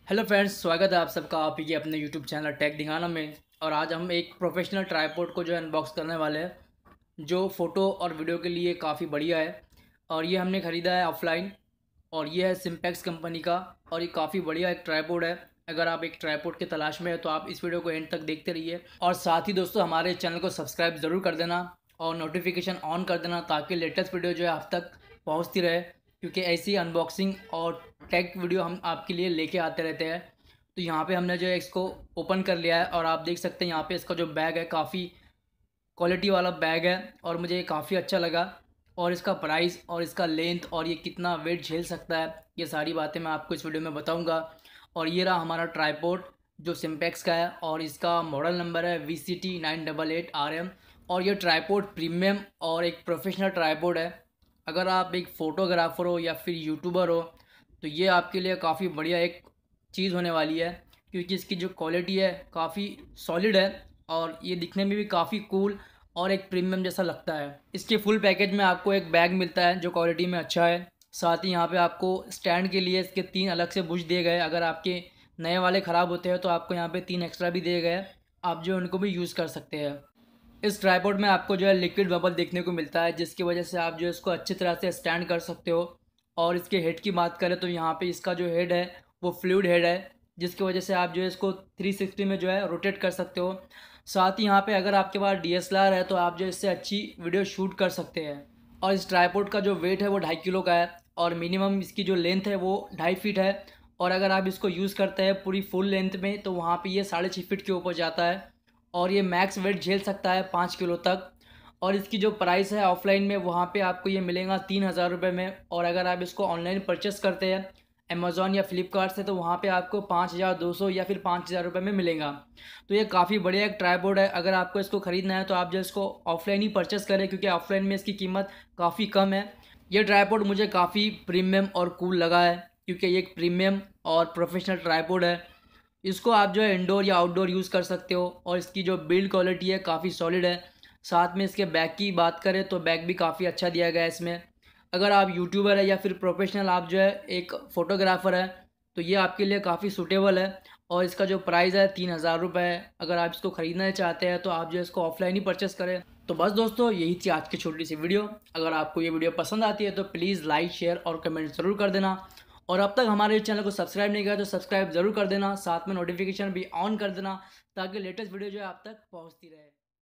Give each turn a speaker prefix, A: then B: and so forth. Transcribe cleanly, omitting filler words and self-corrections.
A: Hello friends, स्वागत है आप सबका आप ही के अपने यूट्यूब चैनल टेक दिखाना में। और आज हम एक प्रोफेशनल ट्राइपॉड को जो है अनबॉक्स करने वाले हैं, जो फ़ोटो और वीडियो के लिए काफ़ी बढ़िया है। और ये हमने ख़रीदा है ऑफलाइन, और ये है सिम्पेक्स कंपनी का। और ये काफ़ी बढ़िया एक ट्राइपॉड है। अगर आप एक ट्राइपॉड की तलाश में है तो आप इस वीडियो को एंड तक देखते रहिए। और साथ ही दोस्तों, हमारे चैनल को सब्सक्राइब ज़रूर कर देना और नोटिफिकेशन ऑन कर देना, ताकि लेटेस्ट वीडियो जो है आप तक पहुँचती रहे, क्योंकि ऐसी अनबॉक्सिंग और टेक वीडियो हम आपके लिए लेके आते रहते हैं। तो यहाँ पे हमने जो है इसको ओपन कर लिया है, और आप देख सकते हैं यहाँ पे इसका जो बैग है काफ़ी क्वालिटी वाला बैग है, और मुझे ये काफ़ी अच्छा लगा। और इसका प्राइस और इसका लेंथ और ये कितना वेट झेल सकता है, ये सारी बातें मैं आपको इस वीडियो में बताऊंगा। और ये रहा हमारा ट्राइपॉड जो सिम्पेक्स का है, और इसका मॉडल नंबर है VCT988RM। और ये ट्राइपॉड प्रीमियम और एक प्रोफेशनल ट्राइपॉड है। अगर आप एक फ़ोटोग्राफ़र हो या फिर यूट्यूबर हो तो ये आपके लिए काफ़ी बढ़िया एक चीज़ होने वाली है, क्योंकि इसकी जो क्वालिटी है काफ़ी सॉलिड है, और ये दिखने में भी काफ़ी कूल और एक प्रीमियम जैसा लगता है। इसके फुल पैकेज में आपको एक बैग मिलता है जो क्वालिटी में अच्छा है। साथ ही यहाँ पे आपको स्टैंड के लिए इसके 3 अलग से बुश दिए गए। अगर आपके नए वाले ख़राब होते हैं तो आपको यहाँ पे 3 एक्स्ट्रा भी दिए गए, आप जो उनको भी यूज़ कर सकते हैं। इस ट्राइपॉड में आपको जो है लिक्विड बबल देखने को मिलता है, जिसकी वजह से आप जो है इसको अच्छी तरह से स्टैंड कर सकते हो। और इसके हेड की बात करें तो यहाँ पे इसका जो हेड है वो फ्लूइड हेड है, जिसकी वजह से आप जो है इसको 360 में जो है रोटेट कर सकते हो। साथ ही यहाँ पे अगर आपके पास DSLR है तो आप जो इससे अच्छी वीडियो शूट कर सकते हैं। और इस ट्राइपॉड का जो वेट है वो 2.5 किलो का है, और मिनिमम इसकी जो लेंथ है वो 2.5 फीट है। और अगर आप इसको यूज़ करते हैं पूरी फुल लेंथ में तो वहाँ पे ये 6.5 फीट के ऊपर जाता है। और ये मैक्स वेट झेल सकता है 5 किलो तक। और इसकी जो प्राइस है ऑफलाइन में, वहाँ पे आपको ये मिलेगा 3,000 रुपये में। और अगर आप इसको ऑनलाइन परचेस करते हैं अमेज़ॉन या फ्लिपकार्ट से, तो वहाँ पे आपको 5,200 या फिर 5,000 रुपये में मिलेगा। तो ये काफ़ी बढ़िया एक ट्राइपॉड है। अगर आपको इसको ख़रीदना है तो आप जो इसको ऑफलाइन ही परचेस करें, क्योंकि ऑफलाइन में इसकी कीमत काफ़ी कम है। ये ट्राइपॉड मुझे काफ़ी प्रीमियम और कूल लगा है, क्योंकि ये एक प्रीमियम और प्रोफेशनल ट्राइपॉड है। इसको आप जो है इंडोर या आउटडोर यूज़ कर सकते हो, और इसकी जो बिल्ड क्वालिटी है काफ़ी सॉलिड है। साथ में इसके बैग की बात करें तो बैग भी काफ़ी अच्छा दिया गया है इसमें। अगर आप यूट्यूबर है या फिर प्रोफेशनल आप जो है एक फ़ोटोग्राफ़र है तो ये आपके लिए काफ़ी सूटेबल है। और इसका जो प्राइस है 3,000 रुपये है। अगर आप इसको ख़रीदना चाहते हैं तो आप जो है इसको ऑफलाइन ही परचेस करें। तो बस दोस्तों, यही थी आज की छोटी सी वीडियो। अगर आपको ये वीडियो पसंद आती है तो प्लीज़ लाइक, शेयर और कमेंट ज़रूर कर देना। और अब तक हमारे चैनल को सब्सक्राइब नहीं किया तो सब्सक्राइब ज़रूर कर देना, साथ में नोटिफिकेशन भी ऑन कर देना, ताकि लेटेस्ट वीडियो जो है आप तक पहुंचती रहे।